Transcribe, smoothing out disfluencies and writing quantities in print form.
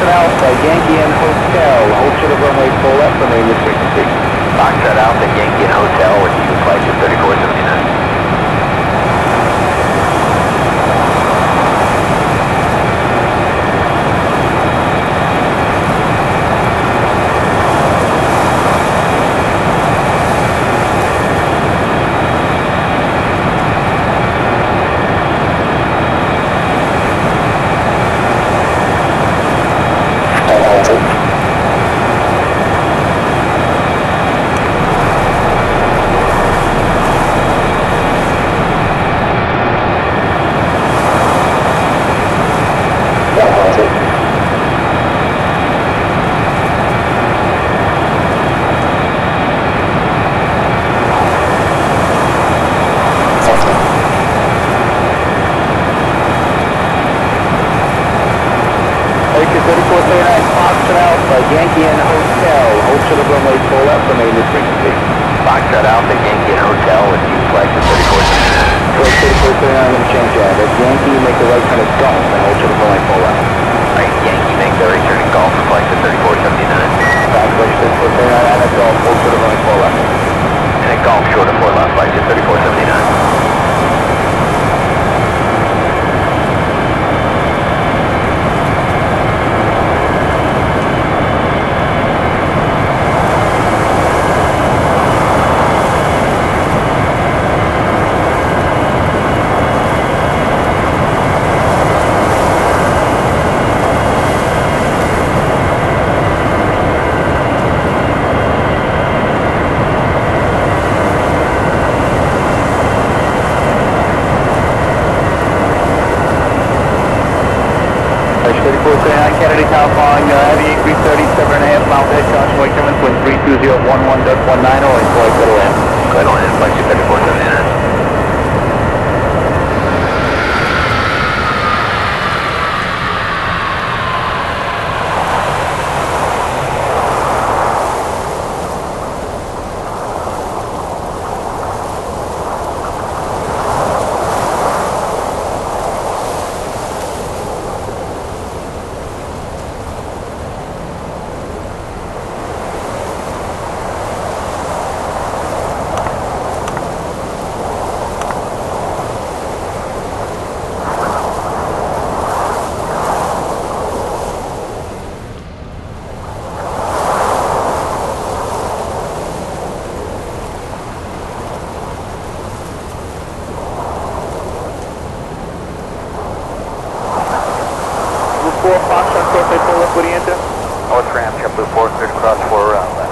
Foxtrot Alpha, Yankee and Hotel, hold to the runway full left, remain this frequency. Foxtrot Alpha, Yankee and Hotel with you, flight to 3479. Yankee and Hotel, hold to the runway full left, remain this frequency. Foxtrot Alpha, Yankee and Hotel with you, flight to 3479. Flight 3479, I'm going to change that. That's Yankee, make the right turn at Golf and hold to the runway full left. Right, Yankee, make the right turn at Golf for flight to 3479. Back flight 3479 and at Golf, hold to the runway full left. And at Golf, short of 4 left, flight to 3479. Kennedy Tower following heavy 337.5 mile head caution wake German wind 32011.10 and flight go to land. Go ahead on in, flight to 3479. Foxtrot, cross full left, what do you enter? North ramp, JetBlue 4, cleared across 4 around.